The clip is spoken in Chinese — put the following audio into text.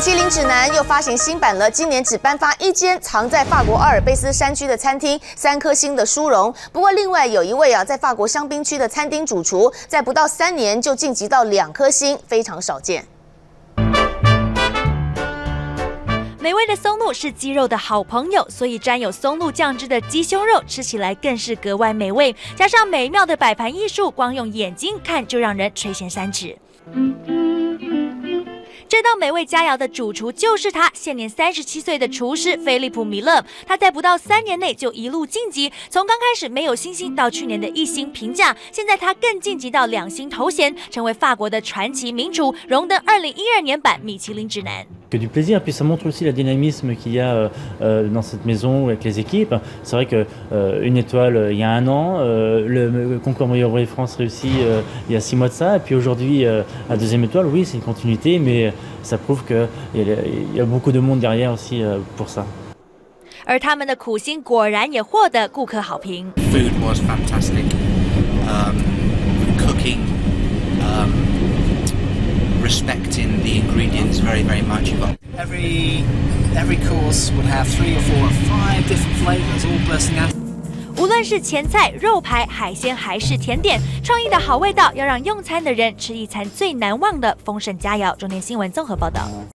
其林指南又发行新版了，今年只颁发一间藏在法国阿尔卑斯山区的餐厅3颗星的殊荣。不过，另外有一位在法国香槟区的餐厅主厨，在不到3年就晋级到2颗星，非常少见。 美味的松露是鸡肉的好朋友，所以沾有松露酱汁的鸡胸肉吃起来更是格外美味。加上美妙的摆盘艺术，光用眼睛看就让人垂涎三尺。这道美味佳肴的主厨就是他，现年37岁的厨师菲利普·米勒。他在不到3年内就一路晋级，从刚开始没有星星到去年的1星评价，现在他更晋级到2星头衔，成为法国的传奇名厨，荣登2012年版米其林指南。 Que du plaisir, et puis ça montre aussi le dynamisme qu'il y a dans cette maison avec les équipes. C'est vrai que une étoile il y a 1 an, le concours Meilleur ouvrier France réussi il y a 6 mois de ça, et puis aujourd'hui la 2e étoile, oui, c'est une continuité, mais ça prouve qu'il y a beaucoup de monde derrière aussi pour ça. 而他们的苦心果然也获得顾客好评。 Food was fantastic. Cooking. Respecting the ingredients very, very much. Every course would have 3 or 4 or 5 different flavors, all bursting out. 无论是前菜、肉排、海鲜还是甜点，创意的好味道要让用餐的人吃一餐最难忘的丰盛佳肴。中天新闻综合报道。